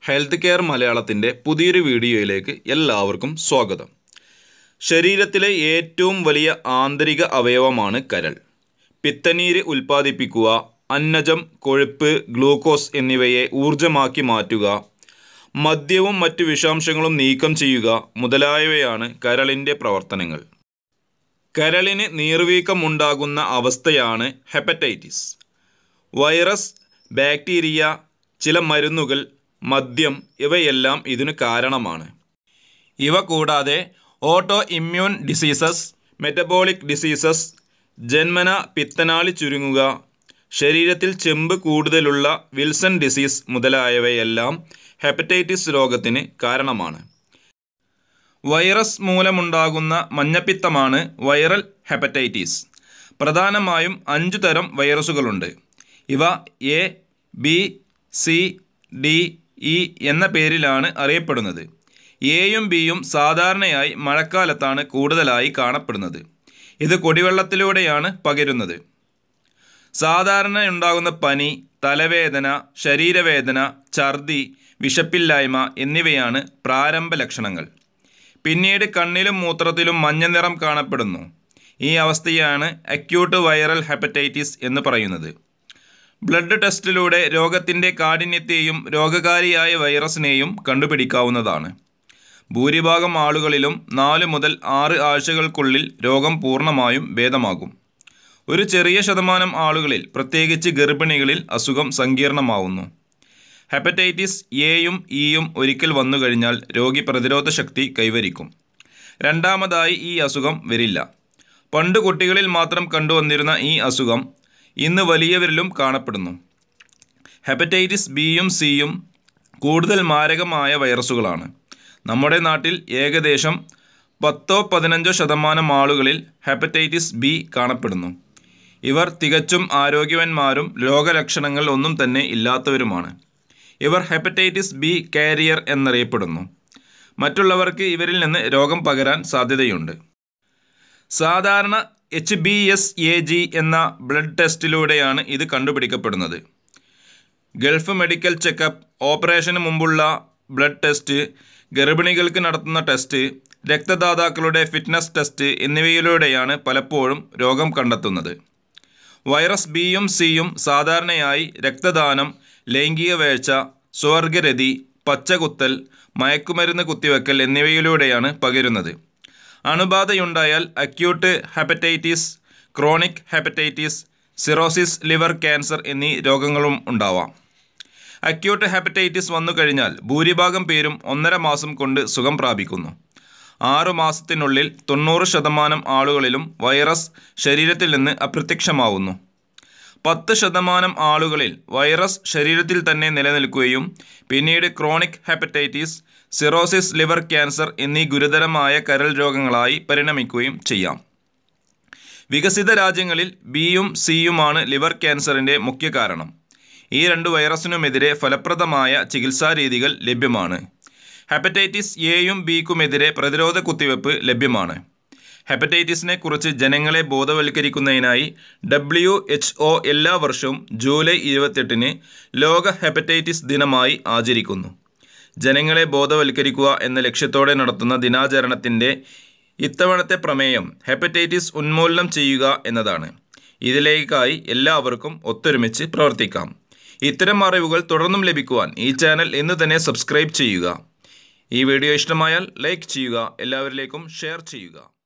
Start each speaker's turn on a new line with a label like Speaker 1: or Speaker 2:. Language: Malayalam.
Speaker 1: ഹെൽത്ത് കെയർ മലയാളത്തിൻ്റെ പുതിയൊരു വീഡിയോയിലേക്ക് എല്ലാവർക്കും സ്വാഗതം. ശരീരത്തിലെ ഏറ്റവും വലിയ ആന്തരിക അവയവമാണ് കരൾ. പിത്തനീര് ഉൽപ്പാദിപ്പിക്കുക, അന്നജം, കൊഴുപ്പ്, ഗ്ലൂക്കോസ് എന്നിവയെ ഊർജ്ജമാക്കി മാറ്റുക, മദ്യവും മറ്റു വിഷാംശങ്ങളും നീക്കം ചെയ്യുക മുതലായവയാണ് കരളിൻ്റെ പ്രവർത്തനങ്ങൾ. കരളിന് നീർവീക്കം ഉണ്ടാകുന്ന അവസ്ഥയാണ് ഹെപ്പറ്റൈറ്റിസ്. വൈറസ്, ബാക്ടീരിയ, ചില മരുന്നുകൾ, മദ്യം ഇവയെല്ലാം ഇതിനു കാരണമാണ്. ഇവ കൂടാതെ auto immune diseases, metabolic diseases, ജന്മന പിത്തനാളി ചുരുങ്ങുക, ശരീരത്തിൽ ചെമ്പ് കൂടുതലുള്ള വിൽസൺ ഡിസീസ് മുതലായവയെല്ലാം ഹെപ്പറ്റൈറ്റിസ് രോഗത്തിന് കാരണമാണ്. വൈറസ് മൂലമുണ്ടാകുന്ന മഞ്ഞപ്പിത്തമാണ് വൈറൽ ഹെപ്പറ്റൈറ്റിസ്. പ്രധാനമായും 5 തരം വൈറസുകളുണ്ട്. ഇവ A, B, C, D, E എന്ന പേരിലാണ് അറിയപ്പെടുന്നത്. എയും ബിയും സാധാരണയായി മഴക്കാലത്താണ് കൂടുതലായി കാണപ്പെടുന്നത്. ഇത് കുടിവെള്ളത്തിലൂടെയാണ് പകരുന്നത്. സാധാരണ ഉണ്ടാകുന്ന പനി, തലവേദന, ശരീരവേദന, ഛർദി, വിശപ്പില്ലായ്മ എന്നിവയാണ് പ്രാരംഭ ലക്ഷണങ്ങൾ. പിന്നീട് കണ്ണിലും മൂത്രത്തിലും മഞ്ഞ നിറം കാണപ്പെടുന്നു. ഈ അവസ്ഥയാണ് അക്യൂട്ട് വൈറൽ ഹെപ്പറ്റൈറ്റിസ് എന്ന് പറയുന്നത്. ബ്ലഡ് ടെസ്റ്റിലൂടെ രോഗത്തിൻ്റെ കാഠിന്യത്തെയും രോഗകാരിയായ വൈറസിനെയും കണ്ടുപിടിക്കാവുന്നതാണ്. ഭൂരിഭാഗം ആളുകളിലും 4 മുതൽ 6 ആഴ്ചകൾക്കുള്ളിൽ രോഗം പൂർണ്ണമായും ഭേദമാകും. ഒരു ചെറിയ ശതമാനം ആളുകളിൽ, പ്രത്യേകിച്ച് ഗർഭിണികളിൽ, അസുഖം സങ്കീർണമാവുന്നു. ഹെപ്പറ്റൈറ്റിസ് എയും ഇയും ഒരിക്കൽ വന്നു കഴിഞ്ഞാൽ രോഗി പ്രതിരോധ ശക്തി കൈവരിക്കും. രണ്ടാമതായി ഈ അസുഖം വരില്ല. പണ്ട് കുട്ടികളിൽ മാത്രം കണ്ടുവന്നിരുന്ന ഈ അസുഖം ഇന്ന് വലിയവരിലും കാണപ്പെടുന്നു. ഹെപ്പറ്റൈറ്റിസ് ബിയും സിയും കൂടുതൽ മാരകമായ വൈറസുകളാണ്. നമ്മുടെ നാട്ടിൽ ഏകദേശം 10-15% ആളുകളിൽ ഹെപ്പറ്റൈറ്റിസ് ബി കാണപ്പെടുന്നു. ഇവർ തികച്ചും ആരോഗ്യവാന്മാരും രോഗലക്ഷണങ്ങൾ ഒന്നും തന്നെ ഇല്ലാത്തവരുമാണ്. ഇവർ ഹെപ്പറ്റൈറ്റിസ് ബി കാരിയർ എന്നറിയപ്പെടുന്നു. മറ്റുള്ളവർക്ക് ഇവരിൽ നിന്ന് രോഗം പകരാൻ സാധ്യതയുണ്ട്. സാധാരണ HbsAg എന്ന ബ്ലഡ് ടെസ്റ്റിലൂടെയാണ് ഇത് കണ്ടുപിടിക്കപ്പെടുന്നത്. ഗൾഫ് മെഡിക്കൽ ചെക്കപ്പ്, ഓപ്പറേഷന് മുമ്പുള്ള ബ്ലഡ് ടെസ്റ്റ്, ഗർഭിണികൾക്ക് നടത്തുന്ന ടെസ്റ്റ്, രക്തദാതാക്കളുടെ ഫിറ്റ്നസ് ടെസ്റ്റ് എന്നിവയിലൂടെയാണ് പലപ്പോഴും രോഗം കണ്ടെത്തുന്നത്. വൈറസ് ബിയും സിയും സാധാരണയായി രക്തദാനം, ലൈംഗിക വേഴ്ച, സ്വർഗരതി, പച്ചകുത്തൽ, മയക്കുമരുന്ന് കുത്തിവെക്കൽ എന്നിവയിലൂടെയാണ് പകരുന്നത്. അണുബാധയുണ്ടായാൽ acute hepatitis, chronic hepatitis, cirrhosis, liver cancer എന്നീ രോഗങ്ങളും ഉണ്ടാവാം. അക്യൂട്ട് ഹെപ്പറ്റൈറ്റിസ് വന്നു കഴിഞ്ഞാൽ ഭൂരിഭാഗം പേരും 1.5 മാസം കൊണ്ട് സുഖം പ്രാപിക്കുന്നു. 6 മാസത്തിനുള്ളിൽ 90% ആളുകളിലും വൈറസ് ശരീരത്തിൽ നിന്ന് അപ്രത്യക്ഷമാവുന്നു. 10% ആളുകളിൽ വൈറസ് ശരീരത്തിൽ തന്നെ നിലനിൽക്കുകയും പിന്നീട് chronic hepatitis, cirrhosis, liver cancer എന്നീ ഗുരുതരമായ കരൾ രോഗങ്ങളായി പരിണമിക്കുകയും ചെയ്യാം. വികസിത രാജ്യങ്ങളിൽ ബിയും സിയുമാണ് ലിവർ ക്യാൻസറിൻ്റെ മുഖ്യ കാരണം. ഈ 2 വൈറസിനുമെതിരെ ഫലപ്രദമായ ചികിത്സാരീതികൾ ലഭ്യമാണ്. ഹെപ്പറ്റൈറ്റിസ് എയും ബിക്കുമെതിരെ പ്രതിരോധ കുത്തിവയ്പ്പ് ലഭ്യമാണ്. ഹെപ്പറ്റൈറ്റിസിനെ കുറിച്ച് ജനങ്ങളെ ബോധവൽക്കരിക്കുന്നതിനായി WHO എല്ലാ വർഷവും ജൂലൈ 28-ന് ലോക ഹെപ്പറ്റൈറ്റിസ് ദിനമായി ആചരിക്കുന്നു. ജനങ്ങളെ ബോധവൽക്കരിക്കുക എന്ന ലക്ഷ്യത്തോടെ നടത്തുന്ന ദിനാചരണത്തിൻ്റെ ഇത്തവണത്തെ പ്രമേയം ഹെപ്പറ്റൈറ്റിസ് ഉന്മൂലനം ചെയ്യുക എന്നതാണ്. ഇതിലേക്കായി എല്ലാവർക്കും ഒത്തൊരുമിച്ച് പ്രവർത്തിക്കാം. ഇത്തരം അറിവുകൾ തുടർന്നും ലഭിക്കുവാൻ ഈ ചാനൽ ഇന്ന് തന്നെ സബ്സ്ക്രൈബ് ചെയ്യുക. ഈ വീഡിയോ ഇഷ്ടമായാൽ ലൈക്ക് ചെയ്യുക, എല്ലാവരിലേക്കും ഷെയർ ചെയ്യുക.